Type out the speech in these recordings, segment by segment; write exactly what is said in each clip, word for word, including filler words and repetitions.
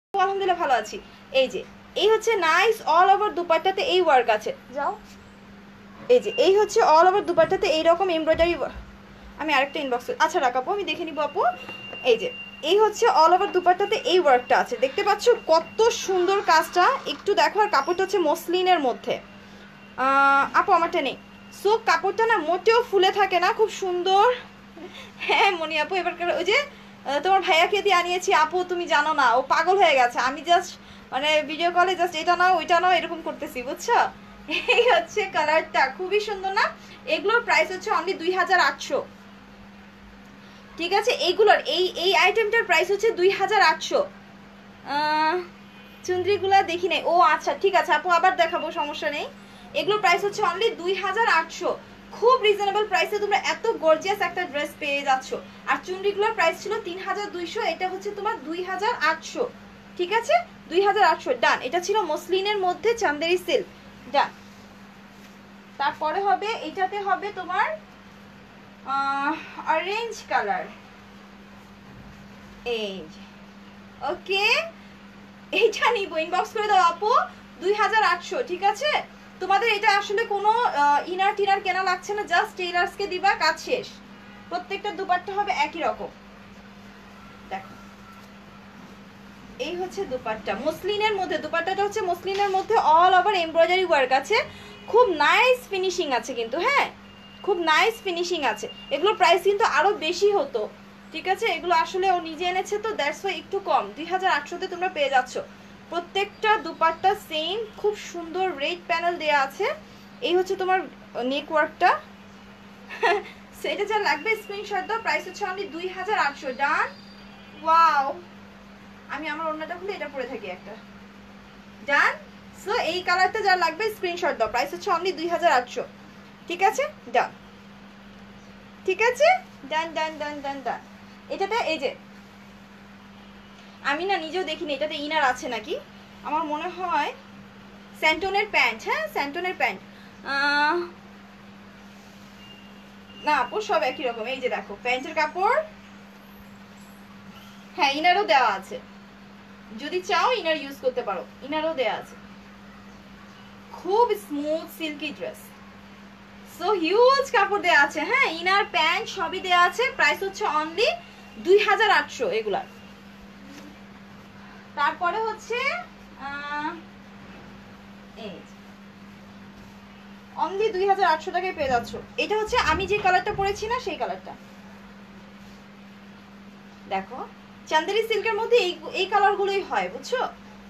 আলহামদুলিল্লাহ ভালো আছি। এই যে এই হচ্ছে নাইস অল ওভার দুপাট্টাতে এই ওয়ার্ক আছে, যাও এই যে এই হচ্ছে অল ওভার দুপাট্টাতে এইরকম এমব্রয়ডারি। আমি আরেকটা ইনবক্স আচ্ছা রাখাবো, আমি দেখে নিব আপু। এই যে এই হচ্ছে অল ওভার দুপাট্টাতে এই ওয়ার্কটা আছে, দেখতে পাচ্ছ কত সুন্দর কাজটা। একটু দেখো, আর কাপড়টা হচ্ছে মসলিনের মধ্যে। আপু আমারটা নেই, সো কাপড়টা না মোটেও ফুলে থাকে না, খুব সুন্দর। হ্যাঁ মনি আপু, এবার ওই যে তোমার ভাইয়াকে দিয়ে আনিয়েছি আপু, তুমি জানো না ও পাগল হয়ে গেছে। আমি জাস্ট মানে ভিডিও কলে জাস্ট এটা নাও ওইটা নাও এরকম করতেছি, বুঝছো। এই হচ্ছে কালারটা, খুবই সুন্দর না। এগুলোর প্রাইস হচ্ছে অনলি দুই হাজার আটশো, ঠিক আছে। এইগুলোর এই এই আইটেমটার প্রাইস হচ্ছে দুই হাজার আটশো। চুন্দ্রিগুলা দেখি নাই, ও আচ্ছা ঠিক আছে আপু, আবার দেখাবো, সমস্যা নেই। এগুলোর প্রাইস হচ্ছে অনলি দুই হাজার আটশো, খুব রিজনেবল প্রাইসে তোমরা এত গর্জিয়াস একটা ড্রেস পেয়ে যাচ্ছ। আর চুন্ডিগুলোর প্রাইস ছিল তিন হাজার দুইশো, এটা হচ্ছে তোমার দুই হাজার আটশো, ঠিক আছে, দুই হাজার আটশো। ডান। এটা ছিল মসলিনের মধ্যে চান্দেরি সিল্ক, ডান। তারপরে হবে এটাতে হবে তোমার অরেঞ্জ কালার, এই ওকে, এইটা নিব, ইনবক্স করে দাও আপু, দুই হাজার আটশো, ঠিক আছে। তোমাদের এটা আসলে কোনো ইনার টিনার কেনা লাগছে না, জাস্ট টেইলার্সকে দিবা, কাজ শেষ। প্রত্যেকটা দুপাট্টা হবে একই রকম, দেখো এই হচ্ছে দুপাট্টা মসলিনের মধ্যে। দুপাট্টাটা হচ্ছে মসলিনের মধ্যে, অল ওভার এমব্রয়ডারি ওয়ার্ক আছে, খুব নাইস ফিনিশিং আছে কিন্তু, হ্যাঁ খুব নাইস ফিনিশিং আছে। এগুলোর প্রাইস কিন্তু আরো বেশি হতো, ঠিক আছে। এগুলো আসলে ও নিজে এনেছে তো দ্যাটস ওয়াই একটু কম, দুই হাজার আটশোতে তোমরা পেয়ে যাচ্ছ। প্রত্যেকটা দুপাট্টা সেম, খুব সুন্দর রেড প্যানেল দেয়া আছে। এই হচ্ছে তোমার নেক ওয়ার্কটা। সেটা যা লাগবে স্ক্রিনশট দাও, প্রাইস হচ্ছে অনলি দুই হাজার আটশো। ডান। ওয়াও, আমি আমার অন্যটা খুলে এটা পরে থাকি একটা, ডান। সো এই কালারটা যা লাগবে স্ক্রিনশট দাও, প্রাইস হচ্ছে অনলি দুই হাজার আটশো, ঠিক আছে, ডান, ঠিক আছে, ডান ডান ডান ডান ডান। এটাতে এই যে আমি না নিজেও দেখিনি এটাতে ইনার আছে নাকি, আমার মনে হয় স্যান্টনের প্যান্ট, হ্যাঁ স্যান্টনের প্যান্ট না আপু, সব একই রকম। এই যে দেখো প্যান্টের কাপড়, হ্যাঁ ইনারও দেওয়া আছে, যদি চাও ইনার ইউজ করতে পারো, ইনারও দেওয়া আছে। খুব smooth silky dress, so huge কাপড় দেওয়া আছে, হ্যাঁ ইনার প্যান্ট সবই দেওয়া আছে। প্রাইস হচ্ছে অনলি দুই হাজার আটশো এগুলার। তারপরে হচ্ছে অনলি দুই হাজার আটশো টাকায় পেয়ে যাচ্ছ। এটা হচ্ছে আমি যে কালারটা পরেছি না সেই কালারটা, দেখো চান্দেরি সিল্কের মধ্যে এই এই কালারগুলোই হয়, বুঝছো।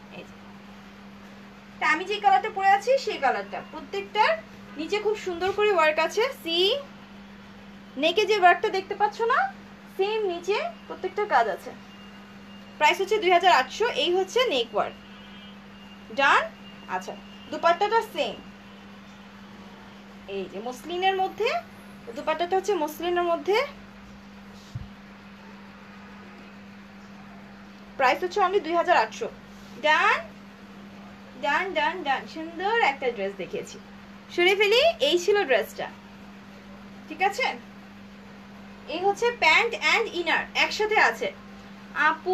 তা আমি যে কালারটা পরে আছি সেই কালারটা, প্রত্যেকটার নিচে খুব সুন্দর করে ওয়ার্ক আছে। সি নেকে যে ওয়ার্কটা দেখতে পাচ্ছ না, সেম নিচে প্রত্যেকটা কাজ আছে। প্রাইস হচ্ছে দুই হাজার আটশো। এই হচ্ছে নেক ওয়ার্ক, ডান। আচ্ছা দুপাট্টাটা সেম, এই যে মসলিনের মধ্যে, দুপাট্টাটা হচ্ছে মসলিনের মধ্যে, প্রাইস হচ্ছে অনলি দুই হাজার আটশো। ডান ডান ডান ডান। সুন্দর একটা ড্রেস দেখিয়েছি, সরে ফেলি। এই ছিল ড্রেসটা, ঠিক আছে। এই হচ্ছে প্যান্ট অ্যান্ড ইনার একসাথে আছে। আপু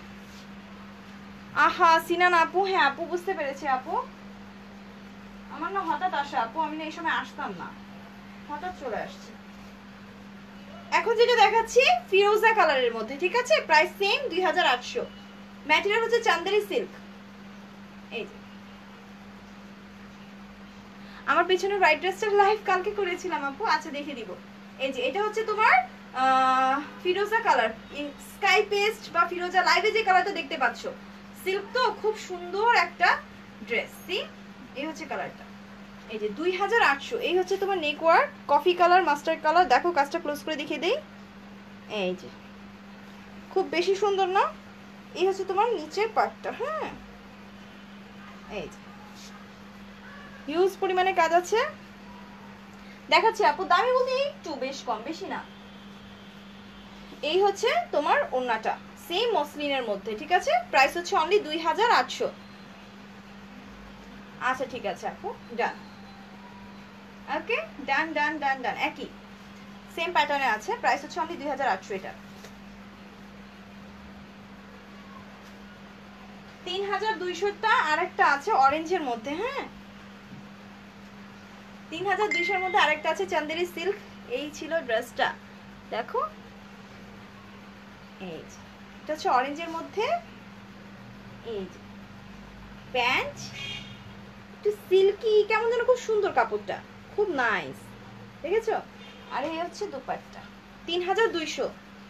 আহা সিনান আপু, হ্যাঁ আপু বুঝতে পেরেছি আপু, আমার না হঠাৎ আসা আপু, আমি না এই সময় আসতাম না, হঠাৎ চলে আসছে। এখন যেটা দেখাচ্ছি ফিরোজা কালারের মধ্যে, ঠিক আছে, প্রাইস সেম দুই হাজার আটশো। ম্যাটেরিয়াল হচ্ছে চান্দেরি সিল্ক। এই যে আমার পেছনে হোয়াইট ড্রেসটা লাইভ কালকে করেছিলাম আপু, আচ্ছা দেখে দিব। এই যে এটা হচ্ছে তোমার ফিরোজা কালার, স্কাই পেস্ট বা ফিরোজা, লাইভে যে কালারটা দেখতে পাচ্ছ সিল্ক, তো খুব সুন্দর একটা ড্রেস। সি এই হচ্ছে কালারটা, এই যে দুই হাজার আটশো। এই হচ্ছে তোমার neck work, coffee colour, mustard colour. দেখো কাজটা ক্লোজ করে দেখিয়ে দেই, এই যে খুব বেশি সুন্দর না। এই হচ্ছে তোমার নিচের পার্টটা, হ্যাঁ এই যে হিউজ পরিমাণে কাজ আছে, দেখাচ্ছি আপু। দামি বলতে একটু বেশ কম, বেশি না। এই হচ্ছে তোমার ওড়নাটা, সেম মসলিনের মধ্যে, ঠিক আছে। প্রাইস হচ্ছে অনলি দুই হাজার আটশো। আচ্ছা ঠিক আছে আপু, ডান, ওকে ডান ডান ডান ডান। একই সেম প্যাটার্নে আছে, প্রাইস হচ্ছে অনলি দুই হাজার আটশো। এটা তিন হাজার দুইশোটা আরেকটা আছে অরেঞ্জের মধ্যে। হ্যাঁ, তিন হাজার দুইশোর মধ্যে আরেকটা আছে চান্দেরি সিল্ক। এই ছিল ড্রেসটা, দেখো এই এটা হচ্ছে অরেঞ্জের মধ্যে। এই যে প্যান্ট একটু সিল্কি, কেমন যেন খুব সুন্দর কাপড়টা, খুব নাইস, দেখেছো? আর এই হচ্ছে দুপাট্টা, তিন হাজার দুইশো,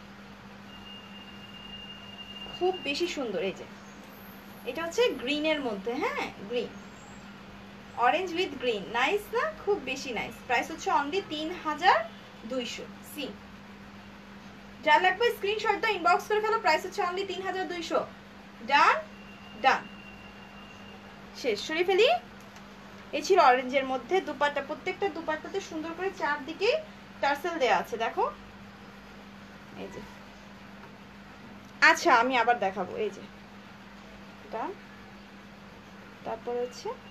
খুব বেশি সুন্দর। এই যে এটা হচ্ছে গ্রিনের মধ্যে। হ্যাঁ, green, orange with green, nice না? খুব বেশি নাইস। প্রাইস হচ্ছে অনলি তিন হাজার দুইশো। সি, যা লাগবে স্ক্রিনশট দাও, ইনবক্স করে ফেলো। প্রাইস হচ্ছে অনলি তিন হাজার দুইশো। ডান ডান, শেষ, সরিয়ে ফেলি। এই ছিল অরেঞ্জের মধ্যে দুপাট্টা। প্রত্যেকটা দুপাট্টাতে সুন্দর করে চারদিকে টার্সেল দেয়া আছে, দেখো এই যে। আচ্ছা, আমি আবার দেখাবো। এই যে এটা, তারপর হচ্ছে